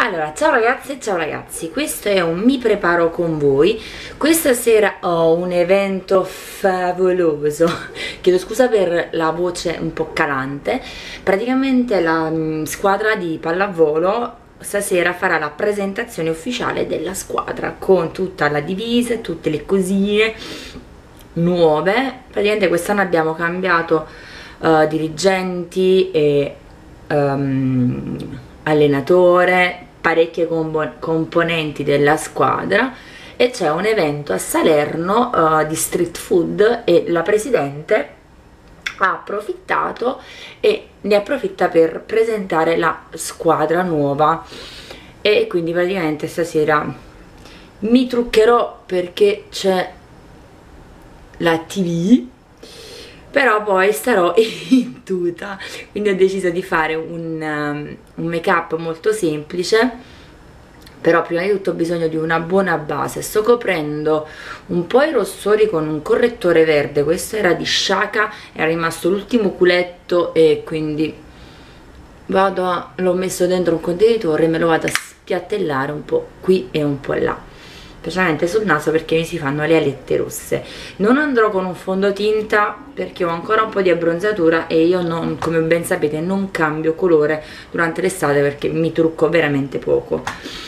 Allora, ciao ragazze e ciao ragazzi, questo è un mi preparo con voi. Questa sera ho un evento favoloso. Chiedo scusa per la voce un po' calante. Praticamente la squadra di pallavolo stasera farà la presentazione ufficiale della squadra con tutta la divisa, tutte le nuove. Praticamente quest'anno abbiamo cambiato dirigenti e allenatore, parecchie componenti della squadra, e c'è un evento a Salerno di street food e la presidente ha approfittato e ne approfitta per presentare la squadra nuova. E quindi praticamente stasera mi truccherò perché c'è la TV, però poi starò in tuta, quindi ho deciso di fare un make up molto semplice. Però prima di tutto ho bisogno di una buona base. Sto coprendo un po' i rossori con un correttore verde, questo era di Shaka, è rimasto l'ultimo culetto e quindi l'ho messo dentro un contenitore e me lo vado a spiattellare un po' qui e un po' là, specialmente sul naso perché mi si fanno le alette rosse. Non andrò con un fondotinta perché ho ancora un po' di abbronzatura e io non, come ben sapete, non cambio colore durante l'estate perché mi trucco veramente poco.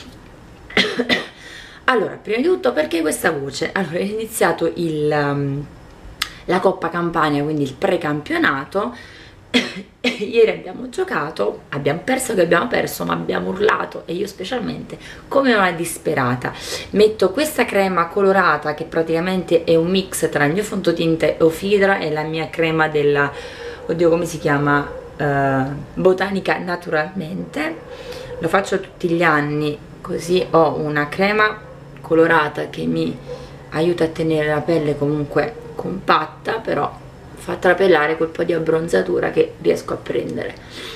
Allora, prima di tutto, perché questa voce? Allora, è iniziato la Coppa Campania, quindi il precampionato. Ieri abbiamo giocato, abbiamo perso che abbiamo perso, ma abbiamo urlato, e io specialmente come una disperata. Metto questa crema colorata che praticamente è un mix tra il mio fondotinta Ofidra e la mia crema della, oddio come si chiama, Botanica Naturalmente. Lo faccio tutti gli anni, così ho una crema colorata che mi aiuta a tenere la pelle comunque compatta, però fa trapelare quel po' di abbronzatura che riesco a prendere.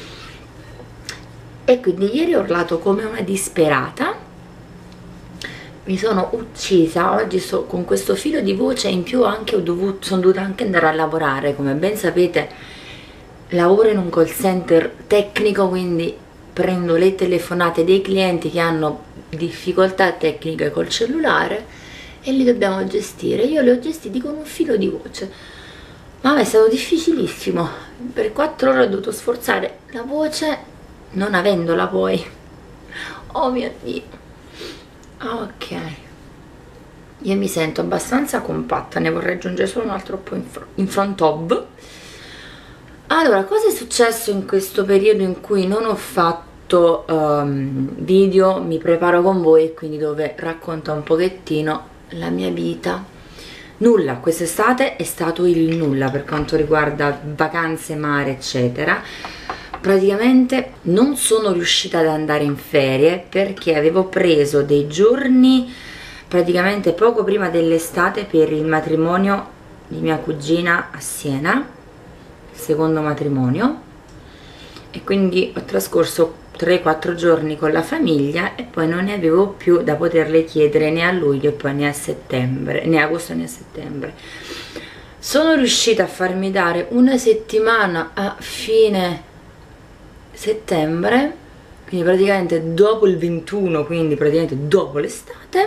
E quindi ieri ho urlato come una disperata, mi sono uccisa. Oggi sto con questo filo di voce in più, anche sono dovuta anche andare a lavorare. Come ben sapete, lavoro in un call center tecnico, quindi prendo le telefonate dei clienti che hanno difficoltà tecniche col cellulare e li dobbiamo gestire. Io li ho gestiti con un filo di voce, ma è stato difficilissimo. Per 4 ore ho dovuto sforzare la voce non avendola poi. Oh mio Dio. Ok, io mi sento abbastanza compatta, ne vorrei aggiungere solo un altro po' in front of. Allora, cosa è successo in questo periodo in cui non ho fatto video mi preparo con voi, e quindi dove racconto un pochettino la mia vita? Nulla, quest'estate è stato il nulla per quanto riguarda vacanze, mare eccetera. Praticamente non sono riuscita ad andare in ferie perché avevo preso dei giorni praticamente poco prima dell'estate per il matrimonio di mia cugina a Siena, il secondo matrimonio, e quindi ho trascorso 3-4 giorni con la famiglia e poi non ne avevo più da poterle chiedere né a luglio e poi né a settembre, né a agosto né a settembre. Sono riuscita a farmi dare una settimana a fine settembre, quindi praticamente dopo il 21, quindi praticamente dopo l'estate,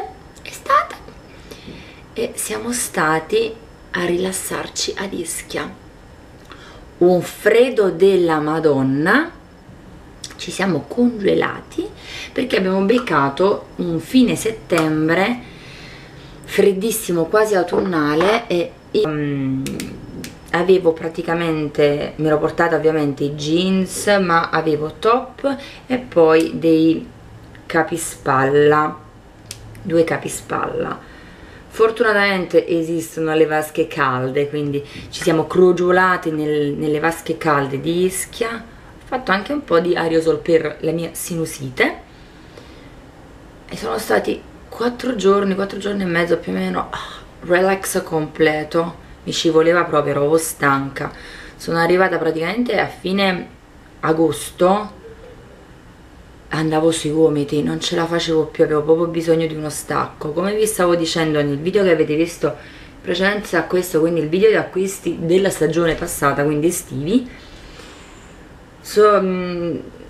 e siamo stati a rilassarci ad Ischia. Un freddo della Madonna, ci siamo congelati perché abbiamo beccato un fine settembre freddissimo, quasi autunnale, e avevo praticamente, mi ero portata ovviamente i jeans, ma avevo top e poi dei capispalla, 2 capispalla. Fortunatamente esistono le vasche calde, quindi ci siamo crogiolati nelle vasche calde di Ischia. Ho fatto anche un po' di aerosol per la mia sinusite e sono stati 4 giorni e mezzo più o meno, relax completo. Mi ci voleva proprio, ero stanca. Sono arrivata praticamente a fine agosto, andavo sui gomiti, non ce la facevo più, avevo proprio bisogno di uno stacco. Come vi stavo dicendo nel video che avete visto in precedenza a questo, quindi il video di acquisti della stagione passata, quindi estivi,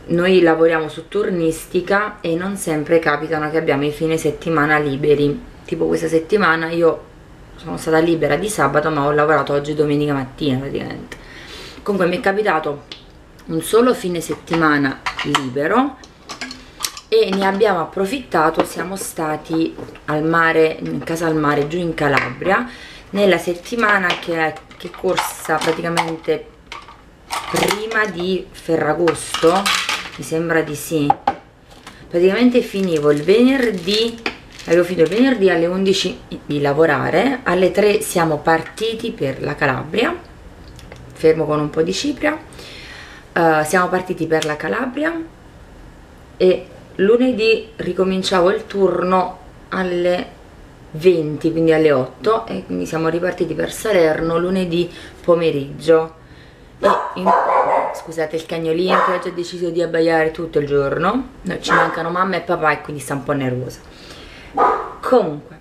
noi lavoriamo su turnistica e non sempre capitano che abbiamo i fine settimana liberi. Tipo questa settimana io sono stata libera di sabato, ma ho lavorato oggi domenica mattina praticamente. Comunque mi è capitato un solo fine settimana libero e ne abbiamo approfittato. Siamo stati al mare, in casa al mare, giù in Calabria, nella settimana che è corsa praticamente prima di Ferragosto, mi sembra di sì. Praticamente finivo il venerdì, avevo finito il venerdì alle 11 di lavorare, alle 3 siamo partiti per la Calabria, fermo con un po' di cipria. Siamo partiti per la Calabria e lunedì ricominciavo il turno alle 20, quindi alle 8, e quindi siamo ripartiti per Salerno lunedì pomeriggio. E scusate il cagnolino che oggi ha deciso di abbaiare tutto il giorno. No, ci mancano mamma e papà e quindi sta un po' nervosa. Comunque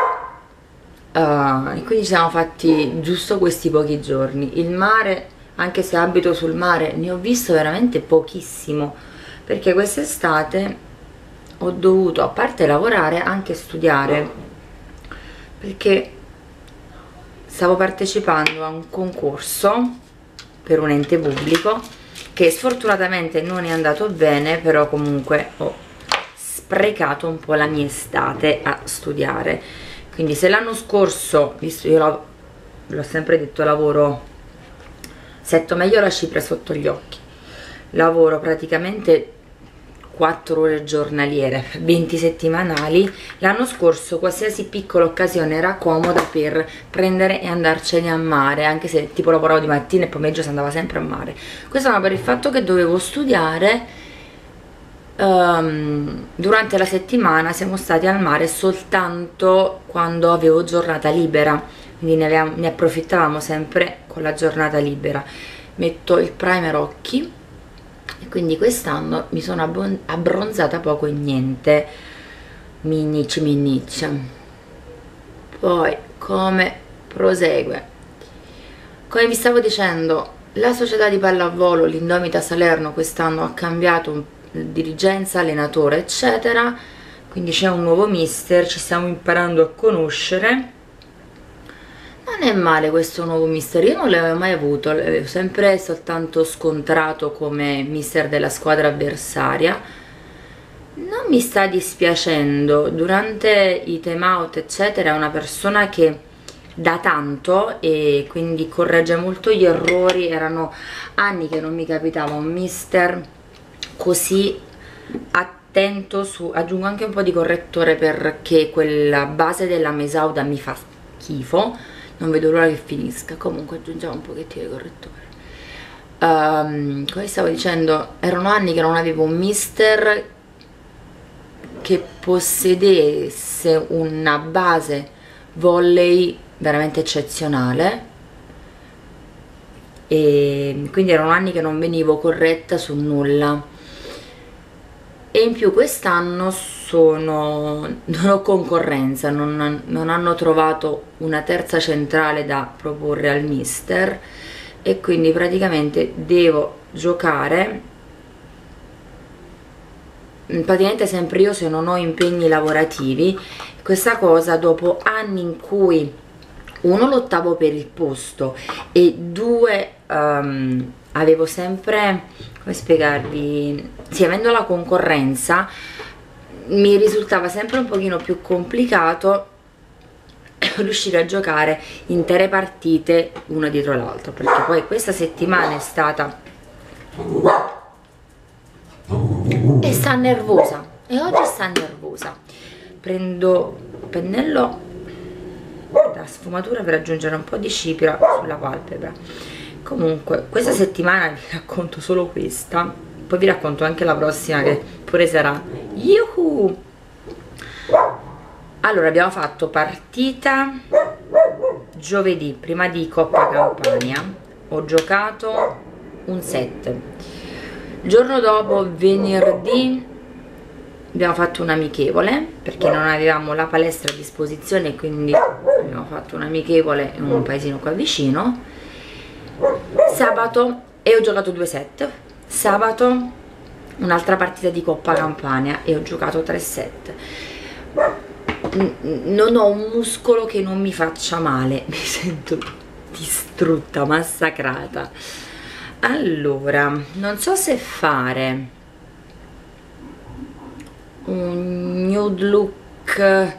e quindi ci siamo fatti giusto questi pochi giorni. Il mare, anche se abito sul mare, ne ho visto veramente pochissimo, perché quest'estate ho dovuto, a parte lavorare, anche studiare, perché stavo partecipando a un concorso per un ente pubblico che sfortunatamente non è andato bene, però comunque ho sprecato un po' la mia estate a studiare. Quindi se l'anno scorso, visto io l'ho sempre detto, lavoro, setto meglio la cifra sotto gli occhi, lavoro praticamente 4 ore giornaliere, 20 settimanali. L'anno scorso qualsiasi piccola occasione era comoda per prendere e andarcene a mare, anche se tipo lavoravo di mattina e pomeriggio si andava sempre a mare. Questo ma per il fatto che dovevo studiare. Durante la settimana siamo stati al mare soltanto quando avevo giornata libera, quindi ne approfittavamo sempre con la giornata libera. Metto il primer occhi e quindi quest'anno mi sono abbronzata poco e niente, minniccia. Poi come prosegue? Come vi stavo dicendo, la società di pallavolo, l'Indomita Salerno, quest'anno ha cambiato dirigenza, allenatore eccetera, quindi c'è un nuovo mister, ci stiamo imparando a conoscere. Non è male questo nuovo mister, io non l'avevo mai avuto, l'avevo sempre soltanto scontrato come mister della squadra avversaria. Non mi sta dispiacendo, durante i time out eccetera è una persona che dà tanto e quindi corregge molto gli errori. Erano anni che non mi capitava un mister così attento su, aggiungo anche un po' di correttore perché quella base della Mesauda mi fa schifo, non vedo l'ora che finisca. Comunque aggiungiamo un pochettino di correttore. Come stavo dicendo, erano anni che non avevo un mister che possedesse una base volley veramente eccezionale, e quindi erano anni che non venivo corretta su nulla. E in più quest'anno non ho concorrenza, non hanno trovato una terza centrale da proporre al mister e quindi praticamente devo giocare praticamente sempre io se non ho impegni lavorativi. Questa cosa dopo anni in cui uno lottavo per il posto e due avevo sempre, come spiegarvi, sì, avendo la concorrenza mi risultava sempre un pochino più complicato riuscire a giocare intere partite una dietro l'altra, perché poi questa settimana è stata e sta nervosa, e oggi sta nervosa. Prendo pennello da sfumatura per aggiungere un po' di cipria sulla palpebra. Comunque questa settimana vi racconto solo questa, poi vi racconto anche la prossima che pure sarà yuhu. Allora abbiamo fatto partita giovedì prima di Coppa Campania, ho giocato un set. Il giorno dopo, venerdì, abbiamo fatto un amichevole perché non avevamo la palestra a disposizione, quindi abbiamo fatto un amichevole in un paesino qua vicino. Sabato, e ho giocato 2 set. Sabato un'altra partita di Coppa Campania e ho giocato 3-7. Non ho un muscolo che non mi faccia male, mi sento distrutta, massacrata. Allora, non so se fare un nude look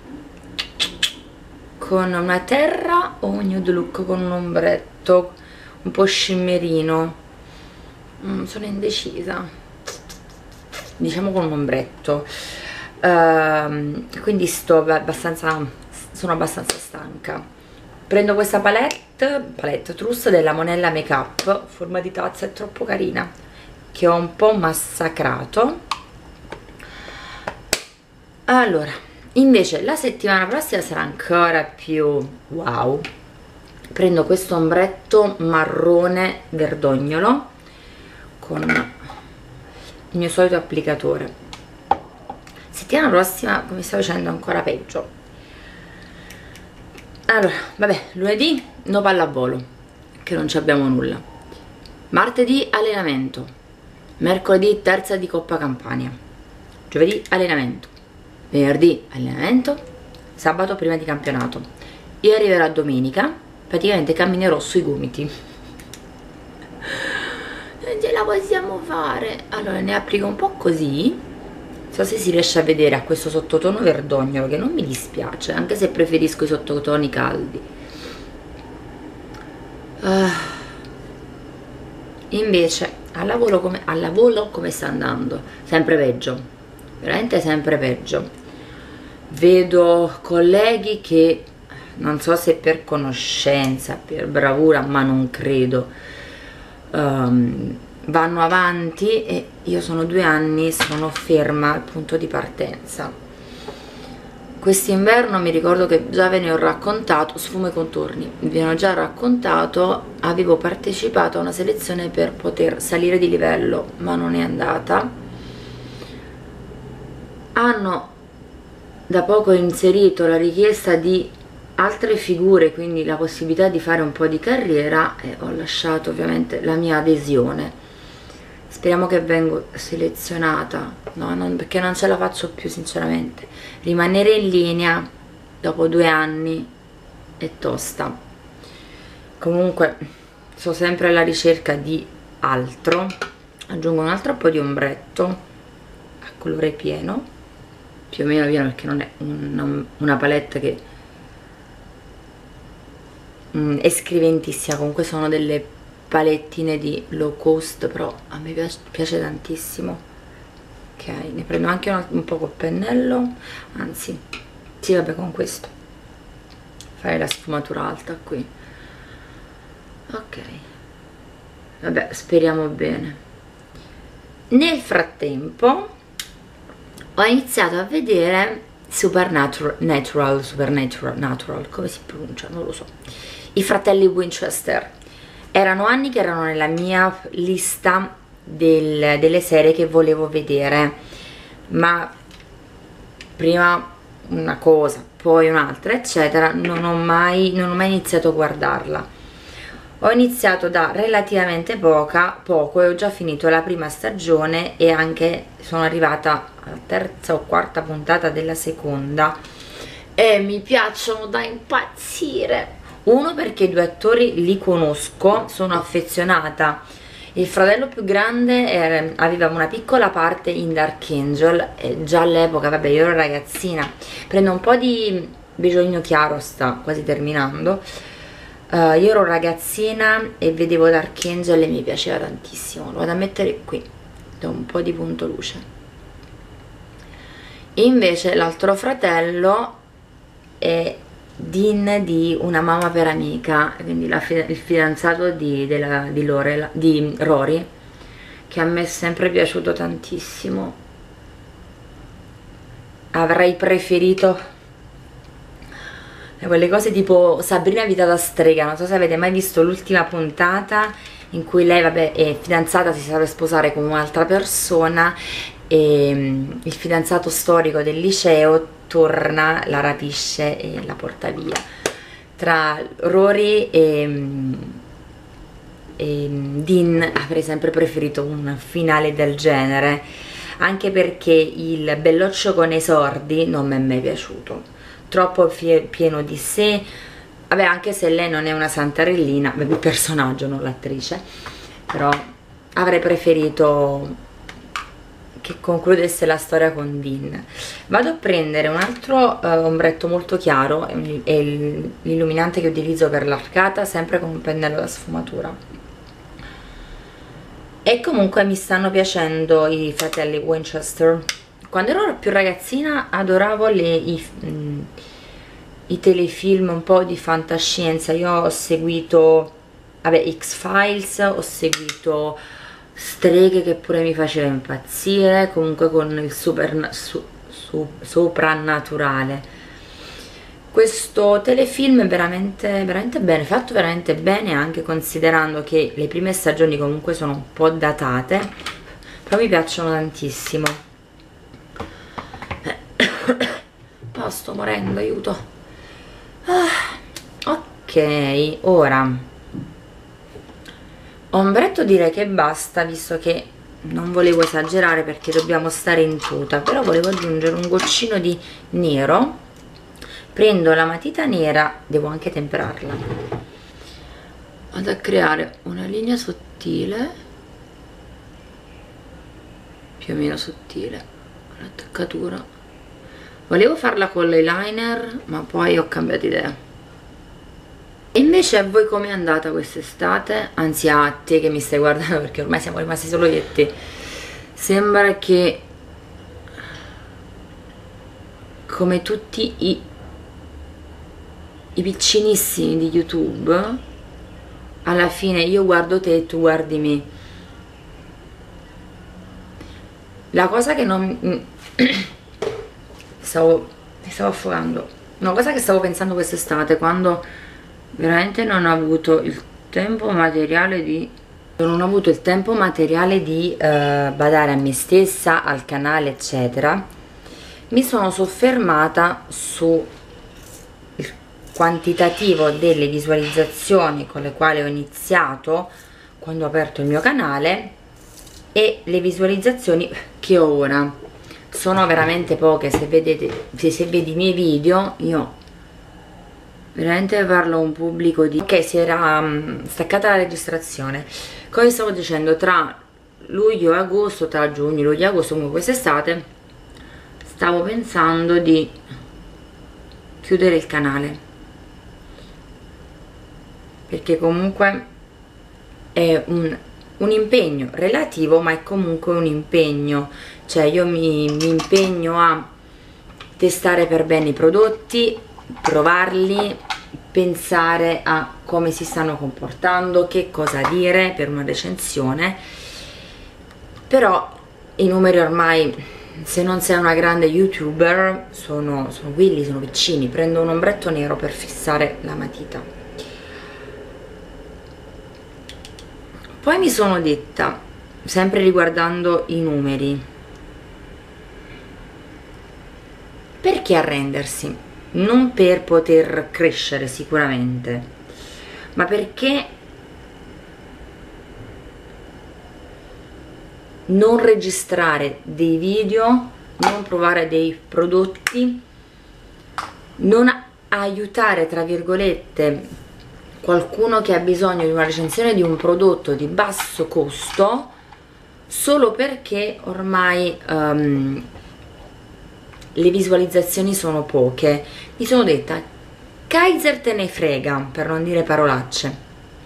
con una terra o un nude look con un ombretto un po' scimmerino. Sono indecisa, diciamo con un ombretto. Quindi sono abbastanza stanca. Prendo questa palette Truss della Monella Makeup, forma di tazza, è troppo carina, che ho un po' massacrato. Allora, invece la settimana prossima sarà ancora più wow. Prendo questo ombretto marrone verdognolo con il mio solito applicatore. Settimana prossima, come sto facendo, ancora peggio. Allora, vabbè, lunedì no pallavolo, che non ci abbiamo nulla. Martedì allenamento. Mercoledì terza di Coppa Campania. Giovedì allenamento. Venerdì allenamento. Sabato prima di campionato. Io arriverò a domenica, praticamente camminerò sui gomiti. Non ce la possiamo fare. Allora ne applico un po' così. Non so se si riesce a vedere a questo sottotono verdognolo, che non mi dispiace, anche se preferisco i sottotoni caldi. Invece al lavoro come sta andando? Sempre peggio, veramente sempre peggio. Vedo colleghi che, non so se per conoscenza, per bravura, ma non credo, vanno avanti e io sono 2 anni, sono ferma al punto di partenza. Quest'inverno mi ricordo che già ve ne ho raccontato, Sfumo e contorni, vi ho già raccontato, avevo partecipato a una selezione per poter salire di livello, ma non è andata. Hanno da poco inserito la richiesta di altre figure, quindi la possibilità di fare un po' di carriera, e ho lasciato ovviamente la mia adesione. Speriamo che vengo selezionata, no, perché non ce la faccio più sinceramente. Rimanere in linea dopo 2 anni è tosta. Comunque sto sempre alla ricerca di altro. Aggiungo un altro po' di ombretto a colore pieno, più o meno pieno, perché non è una palette che è scriventissima. Comunque sono delle palettine di low cost, però a me piace tantissimo. Ok, ne prendo anche un po' col pennello, anzi sì, vabbè, con questo fare la sfumatura alta qui. Ok, vabbè, speriamo bene. Nel frattempo ho iniziato a vedere Supernatural, come si pronuncia, non lo so, i fratelli Winchester. Erano anni che erano nella mia lista delle serie che volevo vedere, ma prima una cosa, poi un'altra, eccetera, non ho mai iniziato a guardarla. Ho iniziato da relativamente poco e ho già finito la prima stagione e anche sono arrivata alla terza o quarta puntata della seconda e mi piacciono da impazzire. Uno, perché i 2 attori li conosco, sono affezionata. Il fratello più grande aveva una piccola parte in Dark Angel e già all'epoca, vabbè, io ero ragazzina. Prendo un po' di Bigioino Chiaro, sta quasi terminando. Io ero ragazzina e vedevo Dark Angel e mi piaceva tantissimo. Lo vado a mettere qui, do un po' di punto luce. E invece l'altro fratello è Dean di Una mamma per amica, quindi il fidanzato di Rory, che a me è sempre piaciuto tantissimo. Avrei preferito quelle cose tipo Sabrina vita da strega, non so se avete mai visto l'ultima puntata in cui lei, vabbè, è fidanzata, si sa per sposare con un'altra persona e il fidanzato storico del liceo torna, la rapisce e la porta via. Tra Rory Dean avrei sempre preferito un finale del genere, anche perché il belloccio con esordi non mi è mai piaciuto, troppo pieno di sé. Vabbè, anche se lei non è una santarellina, il personaggio, non l'attrice, però avrei preferito che concludesse la storia con Dean. Vado a prendere un altro ombretto molto chiaro, è l'illuminante che utilizzo per l'arcata, sempre con un pennello da sfumatura. E comunque mi stanno piacendo i fratelli Winchester. Quando ero più ragazzina adoravo i telefilm un po' di fantascienza. Io ho seguito, vabbè, X-Files, ho seguito Streghe, che pure mi faceva impazzire, comunque con il soprannaturale. Questo telefilm è veramente bene, fatto veramente bene, anche considerando che le prime stagioni comunque sono un po' datate, però mi piacciono tantissimo. Oh, sto morendo, aiuto. Ok, ora ombretto direi che basta, visto che non volevo esagerare perché dobbiamo stare in tuta, però volevo aggiungere un goccino di nero. Prendo la matita nera, devo anche temperarla, vado a creare una linea sottile, più o meno sottile, l'attaccatura. Volevo farla con l'eyeliner, ma poi ho cambiato idea. E invece a voi com'è andata quest'estate? Anzi, a te che mi stai guardando, perché ormai siamo rimasti solo io e te. Sembra che, come tutti i piccinissimi di YouTube, alla fine io guardo te e tu guardi me. La cosa che non mi stavo affogando, una cosa che stavo pensando quest'estate, quando veramente non ho avuto il tempo materiale di badare a me stessa, al canale eccetera, mi sono soffermata su quantitativo delle visualizzazioni con le quali ho iniziato quando ho aperto il mio canale e le visualizzazioni che ho ora. Sono veramente poche. Se vedete, se vedi i miei video, io veramente parlo a un pubblico di... Ok, si era staccata la registrazione. Come stavo dicendo, tra luglio e agosto, tra giugno, luglio e agosto, comunque quest'estate, stavo pensando di chiudere il canale, perché comunque è un impegno relativo, ma è comunque un impegno. Cioè io mi impegno a testare per bene i prodotti, provarli, pensare a come si stanno comportando, che cosa dire per una recensione. Però i numeri ormai, se non sei una grande youtuber, sono quelli, sono piccini. Prendo un ombretto nero per fissare la matita. Poi mi sono detta, sempre riguardando i numeri, perché arrendersi? Non per poter crescere sicuramente, ma perché non registrare dei video, non provare dei prodotti, non aiutare tra virgolette qualcuno che ha bisogno di una recensione di un prodotto di basso costo solo perché ormai le visualizzazioni sono poche. Mi sono detta, Kaiser te ne frega, per non dire parolacce.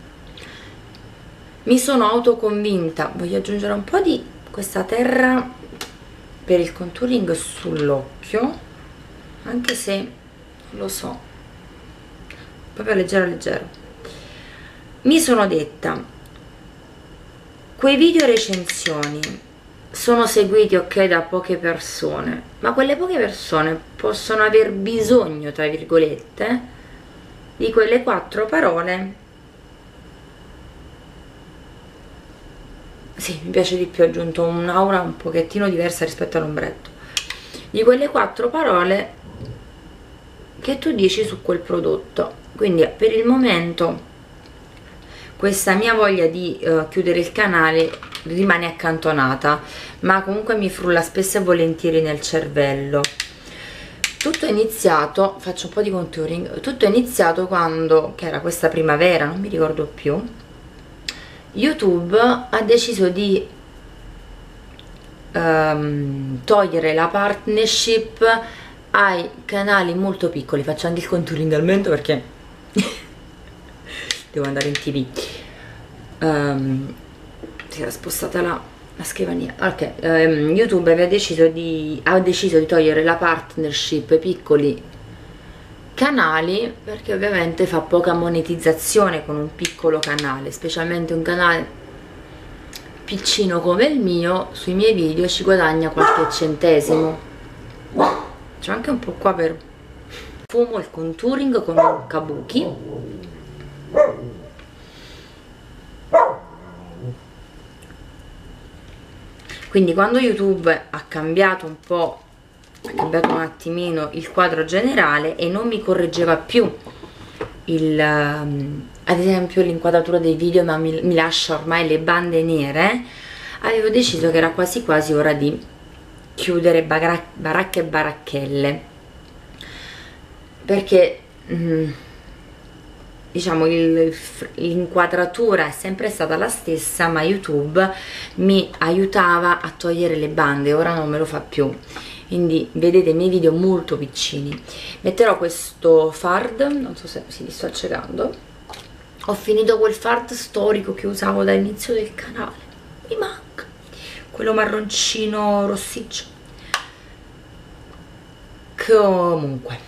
Mi sono autoconvinta, voglio aggiungere un po' di questa terra per il contouring sull'occhio, anche se lo so, proprio leggero. Mi sono detta, quei video recensioni sono seguiti, ok, da poche persone, ma quelle poche persone possono aver bisogno, tra virgolette, di quelle 4 parole. Sì, mi piace di più, ho aggiunto un'aura un pochettino diversa rispetto all'ombretto, di quelle 4 parole che tu dici su quel prodotto. Quindi per il momento questa mia voglia di chiudere il canale rimane accantonata, ma comunque mi frulla spesso e volentieri nel cervello. Tutto è iniziato, faccio un po' di contouring, tutto è iniziato quando, che era questa primavera, non mi ricordo più, YouTube ha deciso di togliere la partnership ai canali molto piccoli. Faccio anche il contouring al mento perché devo andare in TV. Si era spostata la scrivania. Ok, YouTube ha deciso di togliere la partnership ai piccoli canali perché ovviamente fa poca monetizzazione con un piccolo canale, specialmente un canale piccino come il mio. Sui miei video ci guadagna qualche centesimo. C'è anche un po' qua per fumo il contouring con un kabuki. Quindi quando YouTube ha cambiato un po', ha cambiato un attimino il quadro generale e non mi correggeva più ad esempio l'inquadratura dei video, ma mi lascia ormai le bande nere, avevo deciso che era quasi quasi ora di chiudere baracche e baracchelle, perché diciamo l'inquadratura è sempre stata la stessa, ma YouTube mi aiutava a togliere le bande, ora non me lo fa più. Quindi vedete i miei video molto piccini. Metterò questo fard, non so se si li sto accecando. Ho finito quel fard storico che usavo dall'inizio del canale, mi manca quello marroncino rossiccio. Comunque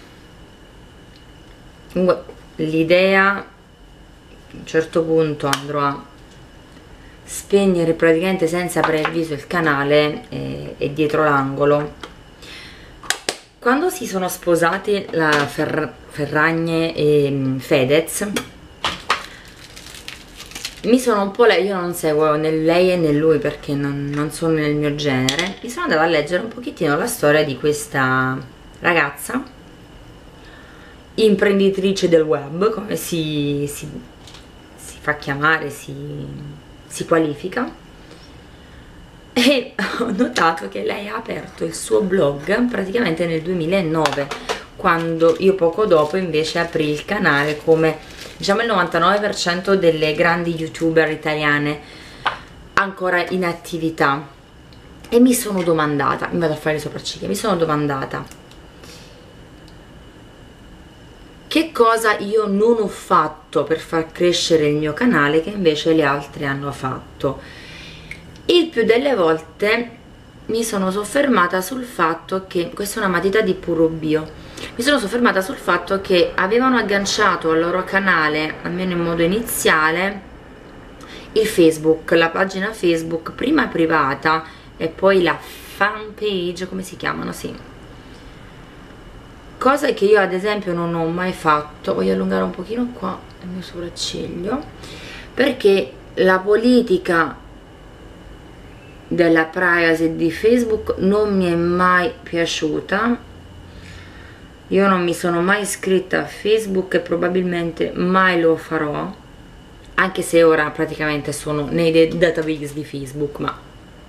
l'idea, a un certo punto andrò a spegnere praticamente senza preavviso il canale e dietro l'angolo. Quando si sono sposati la Ferragne e Fedez, mi sono un po', io non seguo né lei né lui perché non sono nel mio genere, mi sono andata a leggere un pochettino la storia di questa ragazza imprenditrice del web, come si fa chiamare, si qualifica, e ho notato che lei ha aperto il suo blog praticamente nel 2009, quando io poco dopo invece aprì il canale, come diciamo il 99% delle grandi youtuber italiane ancora in attività. E mi sono domandata, mi vado a fare le sopracciglia, mi sono domandata che cosa io non ho fatto per far crescere il mio canale che invece le altre hanno fatto. Il più delle volte mi sono soffermata sul fatto che, questa è una matita di Puro Bio, mi sono soffermata sul fatto che avevano agganciato al loro canale, almeno in modo iniziale, il Facebook, la pagina Facebook, prima privata e poi la fan page, come si chiamano? Sì. Cosa che io ad esempio non ho mai fatto. Voglio allungare un pochino qua il mio sopracciglio, perché la politica della privacy di Facebook non mi è mai piaciuta. Io non mi sono mai iscritta a Facebook e probabilmente mai lo farò, anche se ora praticamente sono nei database di Facebook, ma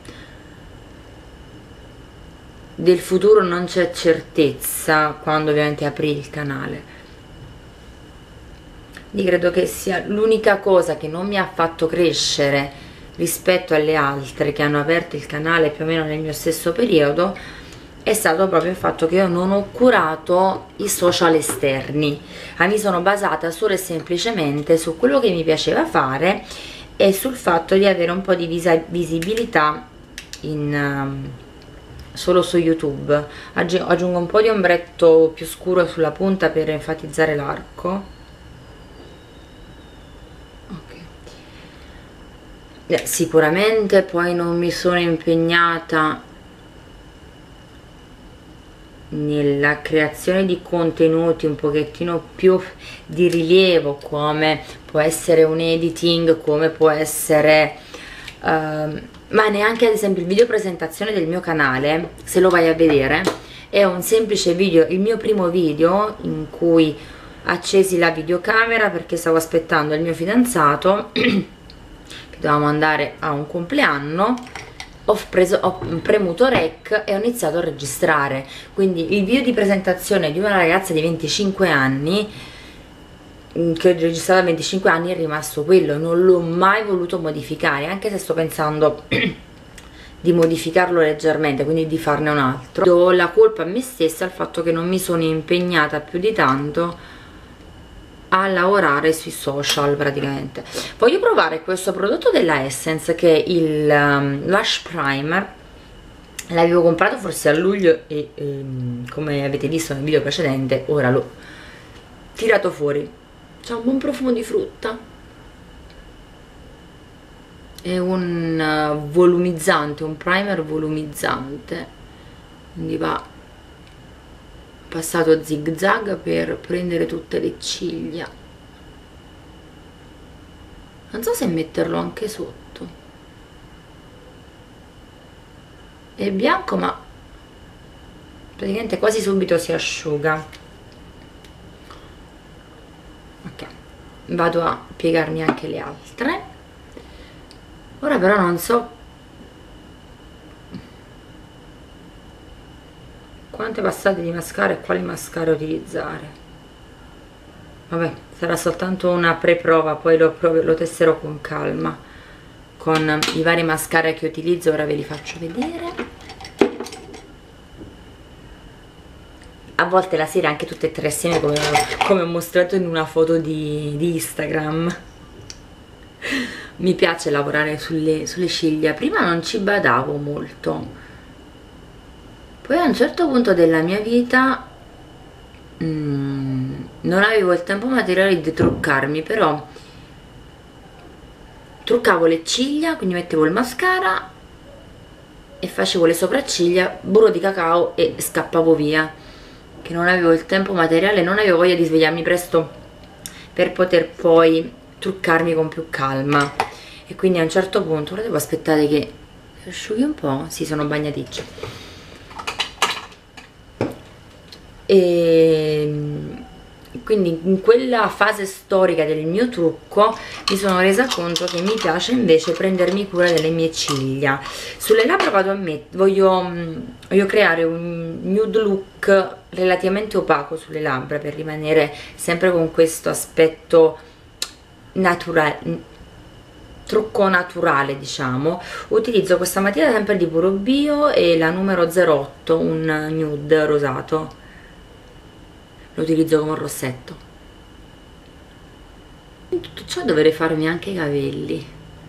del futuro non c'è certezza quando ovviamente apri il canale. Io credo che sia l'unica cosa che non mi ha fatto crescere rispetto alle altre che hanno aperto il canale più o meno nel mio stesso periodo, è stato proprio il fatto che io non ho curato i social esterni, ma mi sono basata solo e semplicemente su quello che mi piaceva fare e sul fatto di avere un po' di visibilità solo su YouTube. Aggiungo un po' di ombretto più scuro sulla punta per enfatizzare l'arco. Sicuramente poi non mi sono impegnata nella creazione di contenuti un pochettino più di rilievo, come può essere un editing, come può essere ma neanche ad esempio il video presentazione del mio canale, se lo vai a vedere è un semplice video, il mio primo video in cui accesi la videocamera perché stavo aspettando il mio fidanzato che dovevamo andare a un compleanno. Ho premuto rec e ho iniziato a registrare, quindi il video di presentazione di una ragazza di 25 anni che ho registrato a 25 anni è rimasto quello, non l'ho mai voluto modificare, anche se sto pensando di modificarlo leggermente, quindi di farne un altro. Do la colpa a me stessa al fatto che non mi sono impegnata più di tanto a lavorare sui social. Praticamente voglio provare questo prodotto della Essence che è il Lash Primer. L'avevo comprato forse a luglio e come avete visto nel video precedente ora l'ho tirato fuori. C'ha un buon profumo di frutta, è un volumizzante, un primer volumizzante, quindi va passato a zig zag per prendere tutte le ciglia. Non so se metterlo anche sotto, è bianco ma praticamente quasi subito si asciuga. Ok, vado a piegarmi anche le altre. Ora però non so quante passate di mascara e quali mascara utilizzare. Vabbè, sarà soltanto una pre-prova, poi lo testerò con calma con i vari mascara che utilizzo. Ora ve li faccio vedere. A volte la sera anche tutte e tre assieme, come ho mostrato in una foto di Instagram. Mi piace lavorare sulle ciglia. Prima non ci badavo molto, poi a un certo punto della mia vita non avevo il tempo materiale di truccarmi, però truccavo le ciglia, quindi mettevo il mascara e facevo le sopracciglia, burro di cacao e scappavo via, che non avevo il tempo materiale, non avevo voglia di svegliarmi presto per poter poi truccarmi con più calma. E quindi a un certo punto ora devo aspettare che asciughi un po'. Sì, sono bagnaticcia. E quindi in quella fase storica del mio trucco mi sono resa conto che mi piace invece prendermi cura delle mie ciglia. Sulle labbra voglio creare un nude look relativamente opaco sulle labbra per rimanere sempre con questo aspetto naturale, trucco naturale, diciamo. Utilizzo questa matita sempre di Puro Bio e la numero 08, un nude rosato. Lo utilizzo come un rossetto. In tutto ciò dovrei farmi anche i capelli.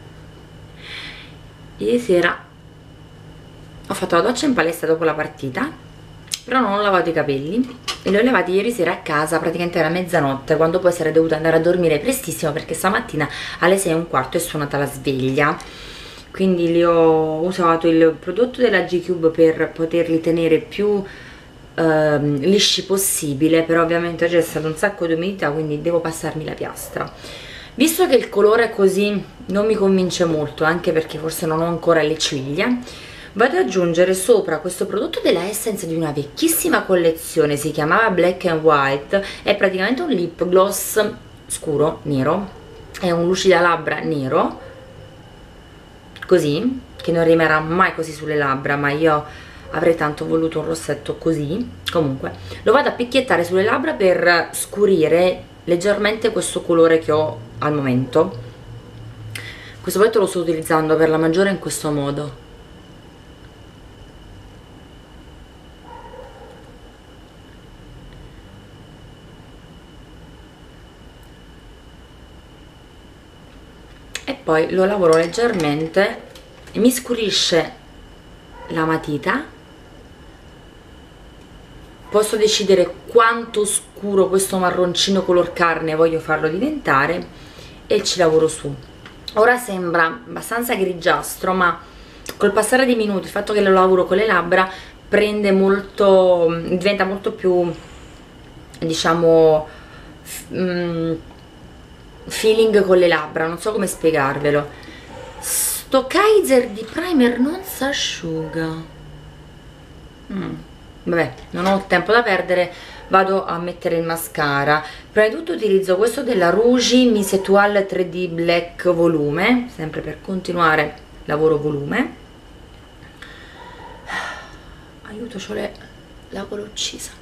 Ieri sera ho fatto la doccia in palestra dopo la partita, però non ho lavato i capelli e li ho lavati ieri sera a casa, praticamente era mezzanotte, quando poi sarei dovuta andare a dormire prestissimo perché stamattina alle 6:15 è suonata la sveglia. Quindi li ho usato il prodotto della G-Cube per poterli tenere più lisci possibile, però ovviamente oggi è stato un sacco di umidità, quindi devo passarmi la piastra. Visto che il colore così non mi convince molto, anche perché forse non ho ancora le ciglia, vado ad aggiungere sopra questo prodotto della Essence di una vecchissima collezione, si chiamava Black and White, è praticamente un lip gloss scuro, nero, è un lucidalabbra nero, così, che non rimarrà mai così sulle labbra, ma io avrei tanto voluto un rossetto così. Comunque lo vado a picchiettare sulle labbra per scurire leggermente questo colore che ho al momento. Questo prodotto lo sto utilizzando per la maggiore in questo modo. E poi lo lavoro leggermente e mi scurisce la matita. Posso decidere quanto scuro questo marroncino color carne voglio farlo diventare e ci lavoro su. Ora sembra abbastanza grigiastro, ma col passare dei minuti, il fatto che lo lavoro con le labbra prende molto, diventa molto più, diciamo, feeling con le labbra, non so come spiegarvelo. Sto Kaiser di primer non si asciuga. vabbè, non ho tempo da perdere, vado a mettere il mascara. Prima di tutto utilizzo questo della Rouge Mise Étoile 3D Black Volume, sempre per continuare lavoro volume. Aiuto, c'ho la gola uccisa.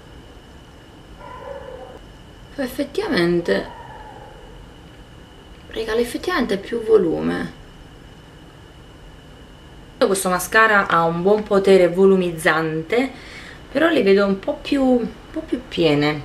Effettivamente regala effettivamente più volume. Questo mascara ha un buon potere volumizzante, però li vedo un po' più piene.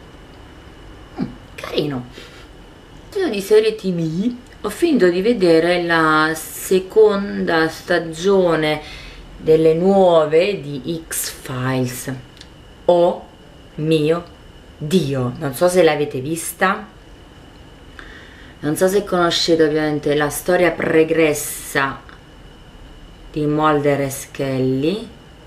Carino. Di serie TV ho finito di vedere la seconda stagione delle nuove di X-Files. Oh mio Dio, non so se l'avete vista, non so se conoscete ovviamente la storia pregressa di Mulder e Scully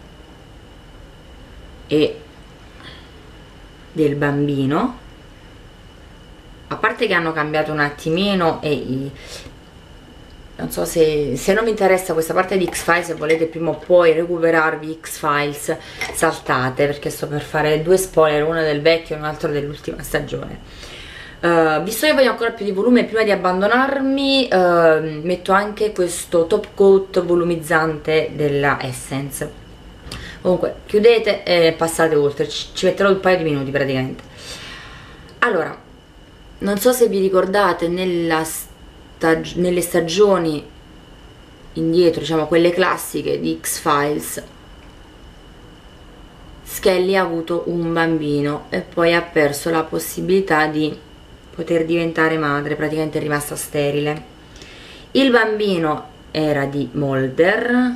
e del bambino, a parte che hanno cambiato un attimino e non so se non vi interessa questa parte di X-Files, se volete prima o poi recuperarvi X-Files, saltate, perché sto per fare due spoiler, uno del vecchio e un altro dell'ultima stagione. Visto che voglio ancora più di volume, prima di abbandonarmi metto anche questo top coat volumizzante della Essence. Comunque chiudete e passate oltre, ci metterò un paio di minuti praticamente. Allora, non so se vi ricordate nelle stagioni indietro, diciamo quelle classiche di X-Files, Scully ha avuto un bambino e poi ha perso la possibilità di poter diventare madre, praticamente è rimasta sterile. Il bambino era di Mulder,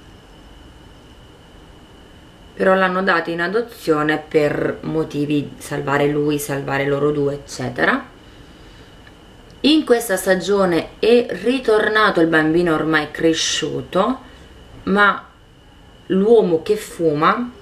però l'hanno dato in adozione per motivi salvare lui, salvare loro due, eccetera. In questa stagione è ritornato il bambino ormai cresciuto, ma l'uomo che fuma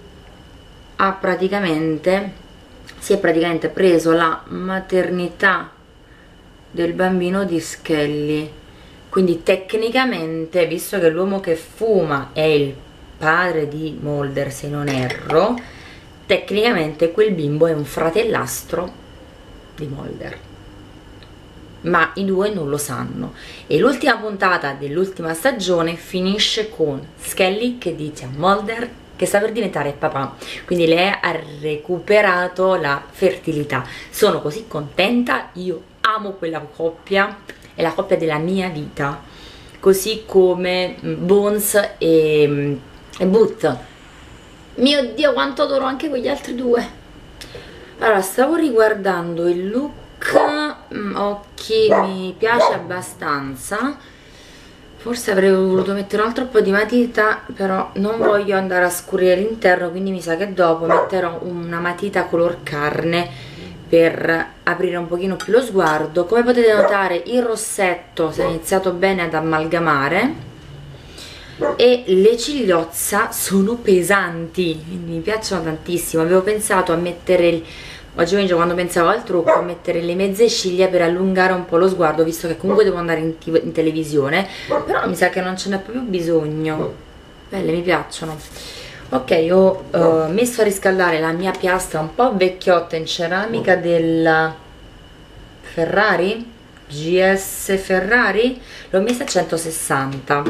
si è praticamente preso la maternità del bambino di Scully. Quindi tecnicamente, visto che l'uomo che fuma è il padre di Mulder, se non erro, tecnicamente quel bimbo è un fratellastro di Mulder, ma i due non lo sanno. E l'ultima puntata dell'ultima stagione finisce con Scully che dice a Mulder che sta per diventare papà, quindi lei ha recuperato la fertilità. Sono così contenta, io amo quella coppia, è la coppia della mia vita, così come Bones e Booth. Mio Dio, quanto adoro anche quegli altri due. Allora, stavo riguardando il look occhi, mi piace abbastanza. Forse avrei voluto mettere un altro po' di matita, però non voglio andare a scurire l'interno, quindi mi sa che dopo metterò una matita color carne per aprire un pochino più lo sguardo. Come potete notare il rossetto si è iniziato bene ad amalgamare e le cigliozza sono pesanti, quindi mi piacciono tantissimo. Avevo pensato a mettere oggi pomeriggio, quando pensavo al trucco, a mettere le mezze ciglia per allungare un po' lo sguardo, visto che comunque devo andare in televisione, però mi sa che non ce n'è proprio bisogno. Belle, mi piacciono. Ok, ho messo a riscaldare la mia piastra un po' vecchiotta in ceramica della Ferrari, GS Ferrari, l'ho messa a 160.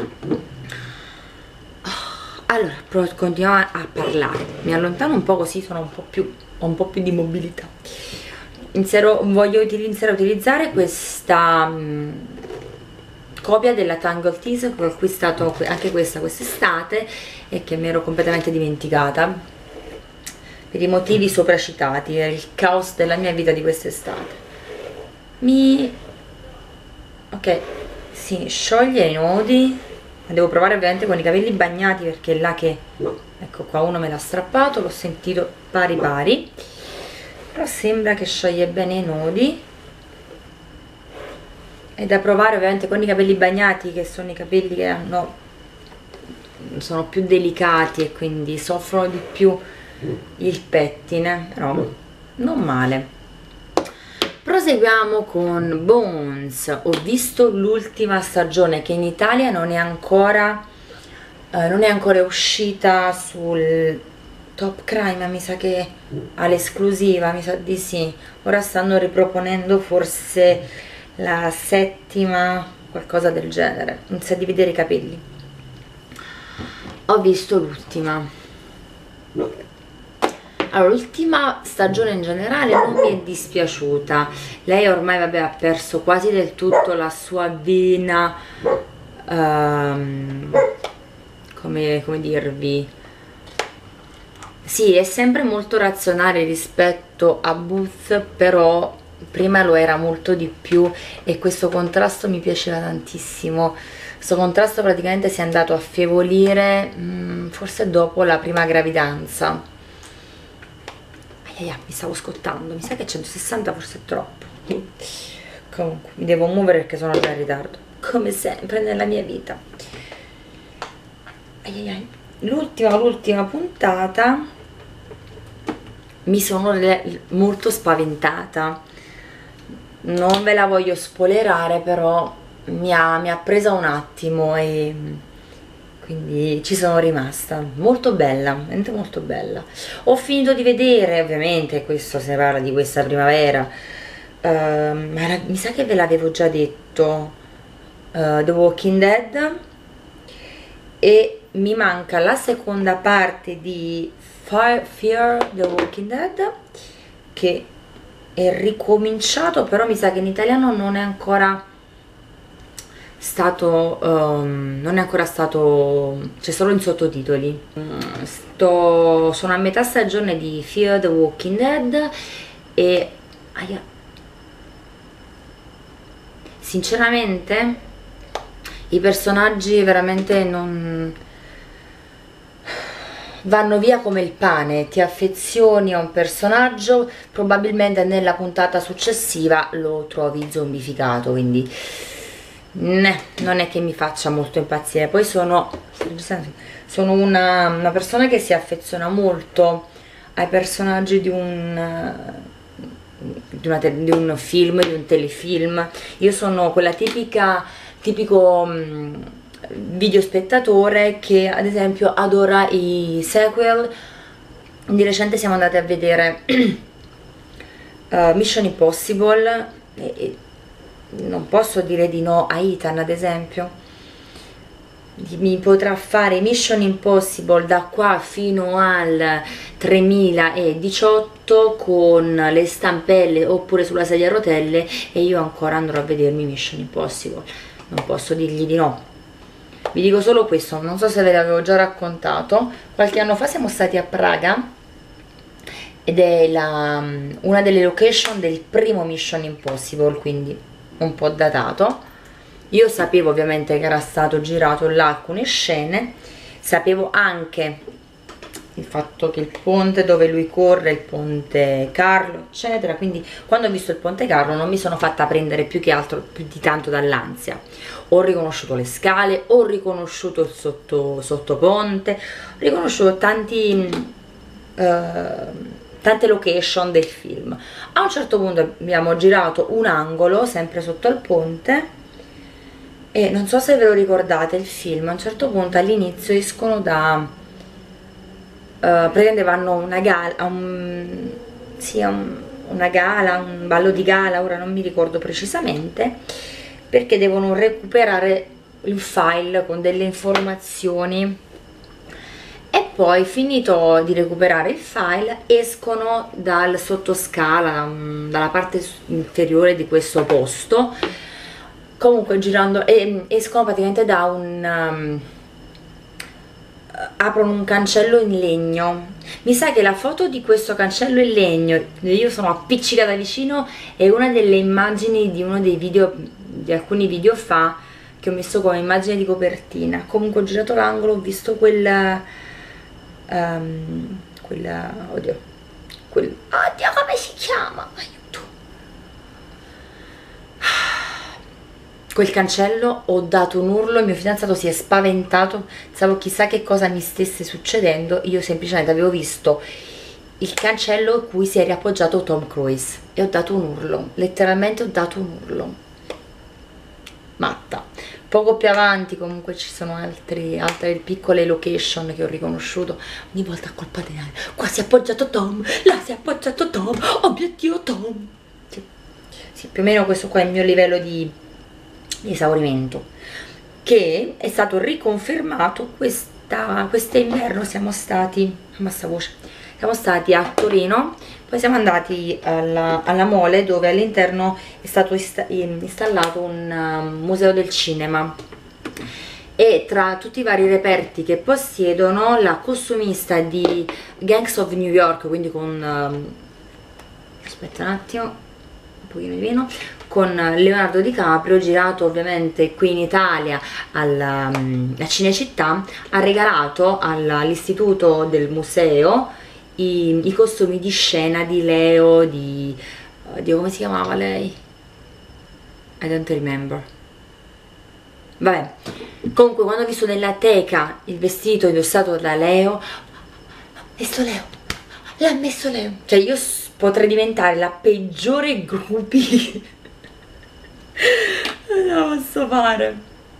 Allora, continuiamo a parlare, mi allontano un po' così sono ho un po' più di mobilità. Voglio iniziare a utilizzare questa copia della Tangle Tease che ho acquistato anche quest'estate e che mi ero completamente dimenticata per i motivi sopracitati, era il caos della mia vita di quest'estate. Ok, si scioglie i nodi. Devo provare ovviamente con i capelli bagnati, perché è là che, ecco qua, uno me l'ha strappato, l'ho sentito pari pari, però sembra che scioglie bene i nodi. È da provare ovviamente con i capelli bagnati, che sono i capelli che sono più delicati e quindi soffrono di più il pettine, però non male. Proseguiamo con Bones. Ho visto l'ultima stagione, che in Italia non è ancora uscita sul Top Crime mi sa che ha l'esclusiva, mi sa di sì. Ora stanno riproponendo forse la settima, qualcosa del genere. Non si dividere i capelli. Ho visto l'ultima. Allora, l'ultima stagione in generale non mi è dispiaciuta. Lei ormai, vabbè, ha perso quasi del tutto la sua vena, come dirvi, sì, è sempre molto razionale rispetto a Booth, però prima lo era molto di più e questo contrasto mi piaceva tantissimo. Questo contrasto praticamente si è andato a affievolire forse dopo la prima gravidanza. Mi stavo scottando, mi sa che 160 forse è troppo. Comunque mi devo muovere perché sono già in ritardo, come sempre nella mia vita. L'ultima puntata mi sono molto spaventata, non ve la voglio spoilerare, però mi ha presa un attimo e quindi ci sono rimasta. Molto bella, veramente molto bella. Ho finito di vedere, ovviamente questo si parla di questa primavera, ma mi sa che ve l'avevo già detto, The Walking Dead, e mi manca la seconda parte di Fear the Walking Dead, che è ricominciato, però mi sa che in italiano non è ancora stato c'è solo in sottotitoli. Sono a metà stagione di Fear the Walking Dead e sinceramente i personaggi veramente non vanno via come il pane, ti affezioni a un personaggio, probabilmente nella puntata successiva lo trovi zombificato, quindi non è che mi faccia molto impazzire. Poi sono una persona che si affeziona molto ai personaggi di un film, di un telefilm. Io sono quella tipico videospettatore che ad esempio adora i sequel. Di recente siamo andati a vedere Mission Impossible e non posso dire di no a Ethan, ad esempio. Mi potrà fare Mission Impossible da qua fino al 3018 con le stampelle oppure sulla sedia a rotelle, e io ancora andrò a vedermi Mission Impossible. Non posso dirgli di no. Vi dico solo questo, non so se ve l'avevo già raccontato. Qualche anno fa siamo stati a Praga ed è una delle location del primo Mission Impossible, quindi un po' datato. Io sapevo ovviamente che era stato girato là alcune scene, sapevo anche il fatto che il ponte dove lui corre, il ponte Carlo eccetera, quindi quando ho visto il ponte Carlo non mi sono fatta prendere più di tanto dall'ansia. Ho riconosciuto le scale, ho riconosciuto il sottoponte, ho riconosciuto tante location del film. A un certo punto abbiamo girato un angolo sempre sotto al ponte e non so se ve lo ricordate il film, a un certo punto all'inizio escono praticamente vanno a una gala, una gala, un ballo di gala, ora non mi ricordo precisamente, perché devono recuperare il file con delle informazioni. E poi, finito di recuperare il file, escono dal sottoscala, dalla parte inferiore di questo posto, comunque girando, e escono praticamente da aprono un cancello in legno. Mi sa che la foto di questo cancello in legno, io sono appiccicata vicino, è una delle immagini di uno dei video, di alcuni video fa, che ho messo come immagine di copertina. Comunque ho girato l'angolo, ho visto oddio, oddio, come si chiama? Aiuto. Quel cancello, ho dato un urlo, il mio fidanzato si è spaventato, pensavo chissà che cosa mi stesse succedendo. Io semplicemente avevo visto il cancello a cui si è riappoggiato Tom Cruise e ho dato un urlo, letteralmente ho dato un urlo. Matta. Poco più avanti comunque ci sono altre piccole location che ho riconosciuto. Ogni volta colpa di Nani. Qua si è appoggiato Tom, là si è appoggiato Tom, oh mio Dio Tom. Sì, sì, più o meno questo qua è il mio livello di esaurimento, che è stato riconfermato quest'inverno. Siamo stati, ammazza voce, siamo stati a Torino, poi siamo andati alla Mole, dove all'interno è stato installato un museo del cinema, e tra tutti i vari reperti che possiedono, la costumista di Gangs of New York, quindi con aspetta un attimo, un pochino di vino, con Leonardo DiCaprio, girato ovviamente qui in Italia a Cinecittà, ha regalato all'istituto del museo i costumi di scena di Leo, di come si chiamava lei? I don't remember. Vabbè, comunque quando ho visto nella teca il vestito indossato da Leo, l'ha messo Leo, cioè io potrei diventare la peggiore groupie. Non ce la posso fare.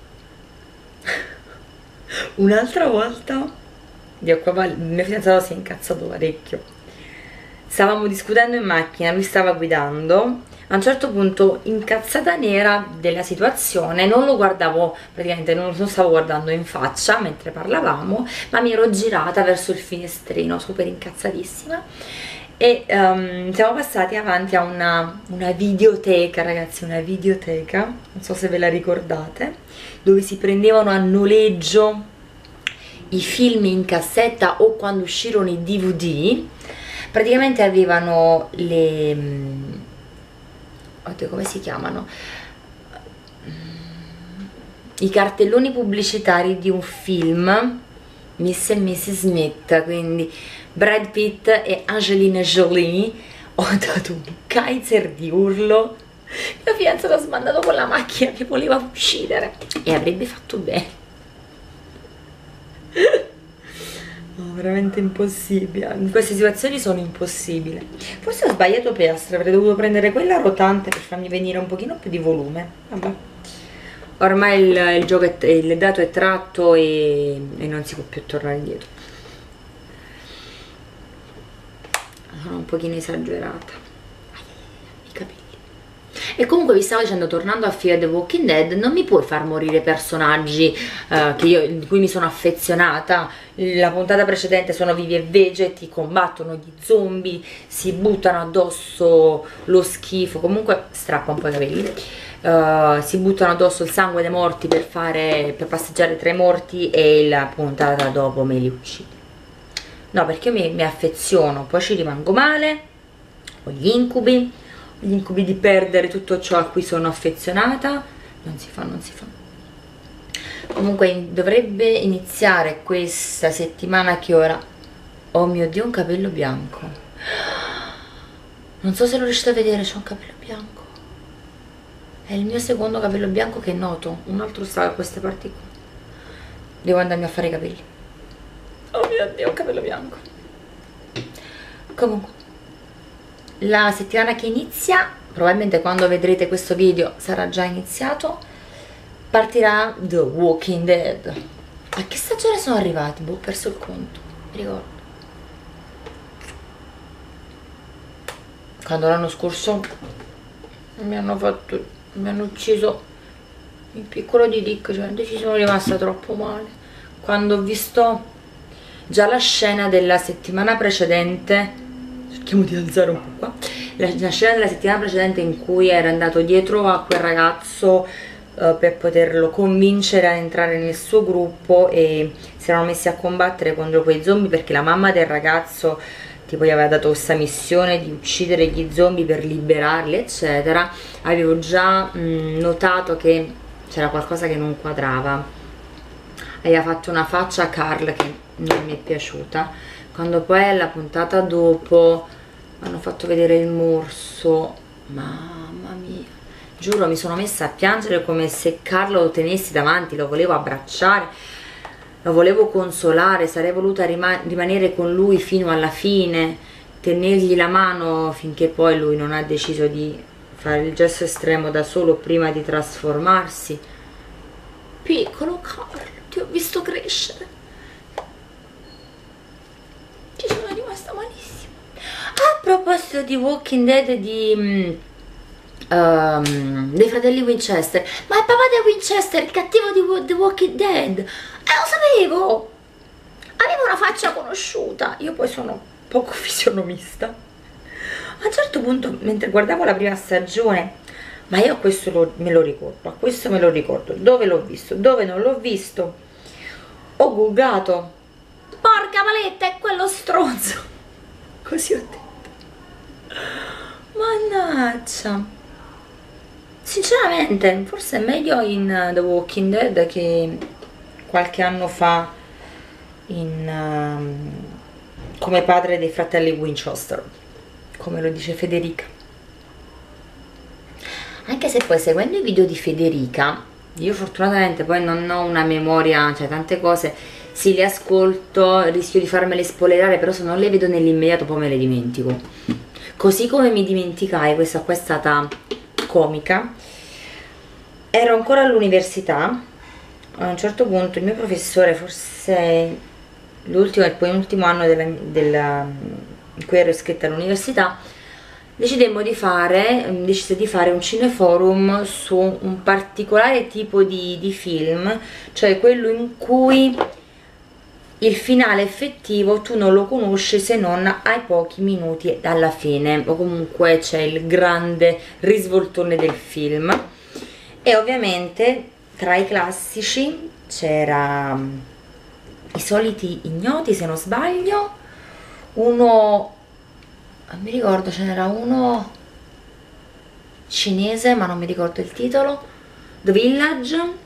Un'altra volta, Dio, qua il mio fidanzato si è incazzato parecchio. Stavamo discutendo in macchina, lui stava guidando. A un certo punto, incazzata nera della situazione, non lo guardavo, praticamente non lo stavo guardando in faccia mentre parlavamo, ma mi ero girata verso il finestrino, super incazzatissima. E siamo passati avanti a una videoteca, ragazzi, una videoteca, non so se ve la ricordate, dove si prendevano a noleggio i film in cassetta o quando uscirono i DVD. Praticamente avevano le... oddio, come si chiamano? I cartelloni pubblicitari di un film, Miss e Mrs. Smith, quindi Brad Pitt e Angelina Jolie. Ho dato un Kaiser di urlo. Mio fidanzato ha smandato con la macchina, mi voleva uccidere, e avrebbe fatto bene. No, veramente impossibile. In queste situazioni sono impossibile. Forse ho sbagliato piastra, avrei dovuto prendere quella rotante per farmi venire un pochino più di volume. Vabbè, ormai il gioco il dato è tratto e non si può più tornare indietro. Sono un pochino esagerata. I capelli. E comunque vi stavo dicendo, tornando a Fear the Walking Dead, non mi puoi far morire personaggi di cui mi sono affezionata. La puntata precedente sono vivi e vegeti, combattono gli zombie, si buttano addosso lo schifo, comunque strappa un po' i capelli, si buttano addosso il sangue dei morti per passeggiare tra i morti, e la puntata dopo me li uccide. No, perché io mi affeziono, poi ci rimango male, ho gli incubi di perdere tutto ciò a cui sono affezionata. Non si fa. Comunque dovrebbe iniziare questa settimana, che ora, oh mio Dio, un capello bianco. Non so se lo riuscite a vedere, c'è un capello bianco. È il mio secondo capello bianco che noto, un altro sta da queste parti qua. Devo andarmi a fare i capelli. Oh mio Dio, un capello bianco. Comunque, la settimana che inizia, probabilmente quando vedrete questo video sarà già iniziato, partirà The Walking Dead. A che stagione sono arrivati? Boh, ho perso il conto, mi ricordo. Quando l'anno scorso mi hanno ucciso il piccolo di Dick, cioè ci sono rimasta troppo male. Quando ho visto già la scena della settimana precedente, cerchiamo di alzare un po' qua, la scena della settimana precedente in cui era andato dietro a quel ragazzo per poterlo convincere a entrare nel suo gruppo, e si erano messi a combattere contro quei zombie, perché la mamma del ragazzo tipo gli aveva dato questa missione di uccidere gli zombie per liberarli, eccetera. Avevo già notato che c'era qualcosa che non quadrava. Aveva fatto una faccia a Carl che non mi è piaciuta. Quando poi alla puntata dopo hanno fatto vedere il morso, mamma mia, giuro mi sono messa a piangere come se Carlo lo tenessi davanti, lo volevo abbracciare, lo volevo consolare, sarei voluta rimanere con lui fino alla fine, tenergli la mano finché poi lui non ha deciso di fare il gesto estremo da solo prima di trasformarsi. piccolo Carlo, ti ho visto crescere, ci sono rimasta malissimo. A proposito di Walking Dead e di dei fratelli Winchester, ma è papà di Winchester, il cattivo di The Walking Dead, lo sapevo, aveva una faccia conosciuta. Io poi sono poco fisionomista. A un certo punto, mentre guardavo la prima stagione, ma io a questo me lo ricordo, a questo me lo ricordo, dove l'ho visto, dove non l'ho visto, ho googlato, porca maletta, è quello stronzo, così ho detto, mannaggia. Sinceramente forse è meglio in The Walking Dead che qualche anno fa in come padre dei fratelli Winchester, come lo dice Federica. Anche se poi seguendo i video di Federica, io fortunatamente poi non ho una memoria, cioè tante cose sì le ascolto, rischio di farmele spoilerare, però se non le vedo nell'immediato poi me le dimentico. Così come mi dimenticai, questa qua è stata comica, ero ancora all'università, a un certo punto il mio professore, forse l'ultimo e penultimo anno in cui ero iscritta all'università, decise di fare un cineforum su un particolare tipo di film, cioè quello in cui il finale effettivo tu non lo conosci se non ai pochi minuti dalla fine, o comunque c'è il grande risvoltone del film. E ovviamente tra i classici c'era I soliti ignoti, se non sbaglio, uno, non mi ricordo, ce n'era uno cinese ma non mi ricordo il titolo, The Village,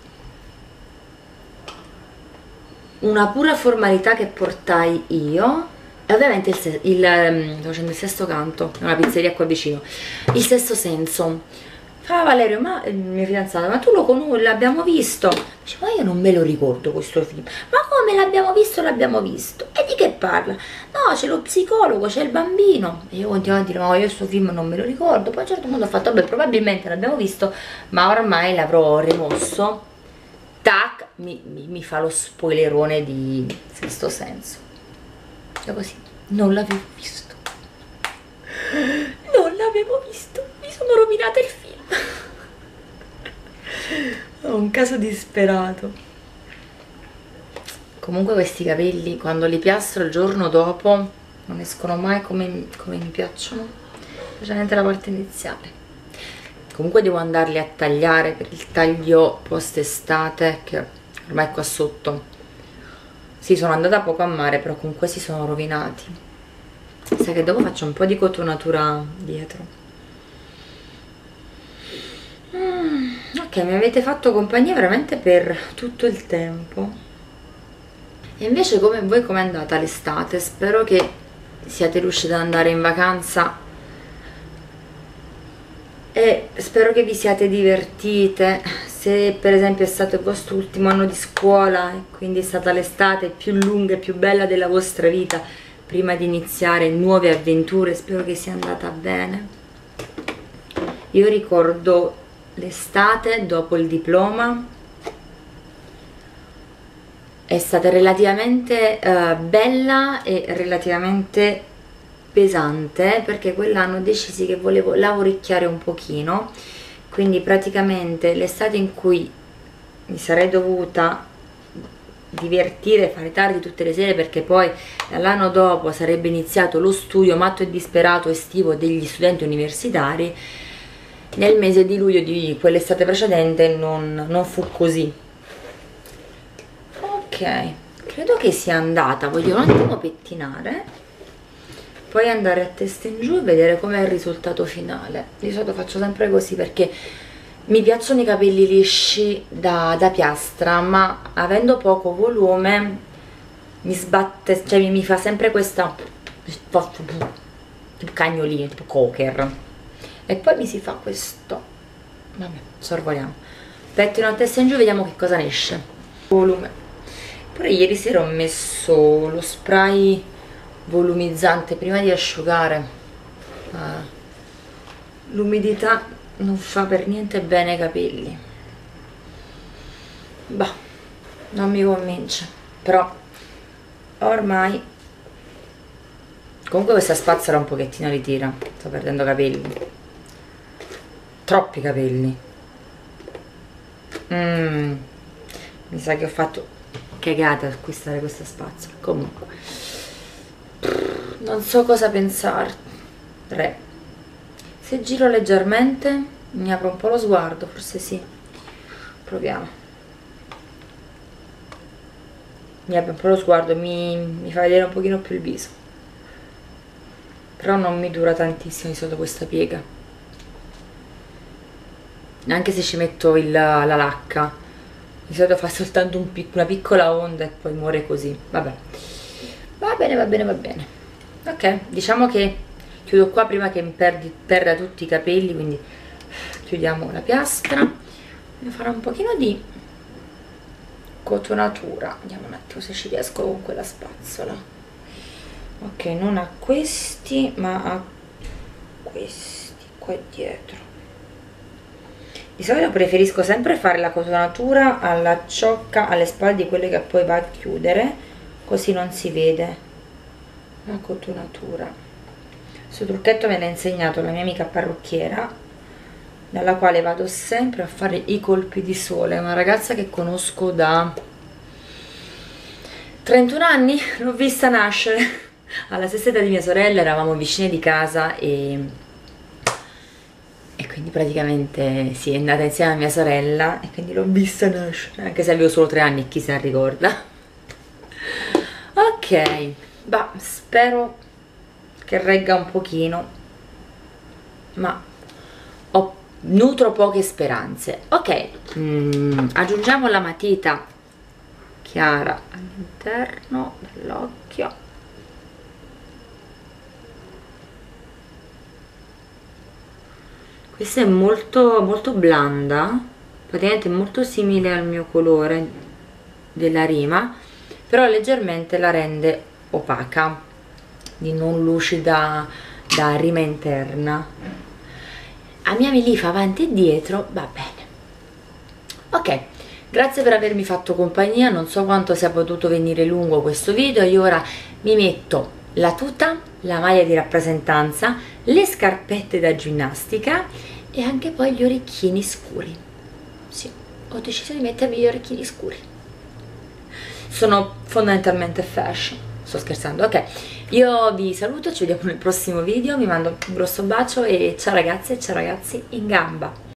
Una pura formalità che portai io, e ovviamente sto facendo il sesto canto, una pizzeria qua vicino, Il sesto senso. Fa Valerio, ma il mio fidanzato, ma tu lo conosci, l'abbiamo visto? Dice, ma io non me lo ricordo questo film. Ma come l'abbiamo visto? L'abbiamo visto. E di che parla? No, c'è lo psicologo, c'è il bambino. E io continuavo a dire, ma io questo film non me lo ricordo. Poi a un certo punto ho fatto, vabbè, probabilmente l'abbiamo visto, ma ormai l'avrò rimosso. Tac, mi fa lo spoilerone di Sesto Senso. Cioè così, non l'avevo visto. Non l'avevo visto, mi sono rovinata il film. Ho un caso disperato. Comunque questi capelli, quando li piastro il giorno dopo, non escono mai come mi piacciono, specialmente la parte iniziale. Comunque devo andarli a tagliare per il taglio post estate, che ormai è qua sotto. Sì, sono andata poco a mare, però comunque si sono rovinati. Sai che dopo faccio un po' di cotonatura dietro. Ok, mi avete fatto compagnia veramente per tutto il tempo. E invece come è andata l'estate? Spero che siate riusciti ad andare in vacanza e spero che vi siate divertite. Se per esempio è stato il vostro ultimo anno di scuola e quindi è stata l'estate più lunga e più bella della vostra vita prima di iniziare nuove avventure, spero che sia andata bene. Io ricordo l'estate dopo il diploma, è stata relativamente bella e relativamente pesante, perché quell'anno ho deciso che volevo lavoricchiare un pochino, quindi praticamente l'estate in cui mi sarei dovuta divertire, fare tardi tutte le sere, perché poi dall'anno dopo sarebbe iniziato lo studio matto e disperato estivo degli studenti universitari, nel mese di luglio di quell'estate precedente non fu così. Ok, credo che sia andata, voglio un attimo pettinare, poi andare a testa in giù e vedere com'è il risultato finale. Di solito faccio sempre così perché mi piacciono i capelli lisci da piastra, ma avendo poco volume mi sbatte, cioè mi fa sempre questa tipo cagnolino, tipo cocker, e poi mi si fa questo, vabbè, sorvoliamo, pettino a testa in giù, vediamo che cosa ne esce. Volume. Pure ieri sera ho messo lo spray volumizzante prima di asciugare. L'umidità non fa per niente bene ai capelli. Bah, non mi convince, però ormai comunque questa spazzola un pochettino li tira, sto perdendo capelli, troppi capelli. Mi sa che ho fatto cagata ad acquistare questa spazzola. Comunque non so cosa pensare. Se giro leggermente mi apro un po' lo sguardo, forse sì, proviamo. Mi apre un po' lo sguardo, mi fa vedere un pochino più il viso, però non mi dura tantissimo di solito questa piega, anche se ci metto la lacca di solito fa soltanto una piccola onda e poi muore così. Vabbè, va bene, va bene, va bene. Ok, diciamo che chiudo qua prima che mi perda tutti i capelli, quindi chiudiamo la piastra. Devo fare un pochino di cotonatura, vediamo un attimo se ci riesco con quella spazzola. Ok, non a questi ma a questi qua dietro. Di solito preferisco sempre fare la cotonatura alla ciocca alle spalle di quelle che poi va a chiudere, così non si vede la cotonatura. Questo trucchetto me l'ha insegnato la mia amica parrucchiera, dalla quale vado sempre a fare i colpi di sole. È una ragazza che conosco da 31 anni, l'ho vista nascere alla stessa età di mia sorella, eravamo vicine di casa e quindi praticamente sì, è andata insieme a mia sorella e quindi l'ho vista nascere, anche se avevo solo 3 anni, chi se ne ricorda. Ok, bah, spero che regga un pochino, ma nutro poche speranze. Ok, aggiungiamo la matita chiara all'interno dell'occhio. Questa è molto molto blanda, praticamente molto simile al mio colore della rima, però leggermente la rende opaca, di non lucida da rima interna. Amiami lì fa avanti e dietro, va bene. Ok, grazie per avermi fatto compagnia, non so quanto sia potuto venire lungo questo video. Io ora mi metto la tuta, la maglia di rappresentanza, le scarpette da ginnastica e anche poi gli orecchini scuri. Sì, ho deciso di mettermi gli orecchini scuri. Sono fondamentalmente fashion, sto scherzando. Ok, io vi saluto, ci vediamo nel prossimo video, vi mando un grosso bacio e ciao ragazze e ciao ragazzi in gamba.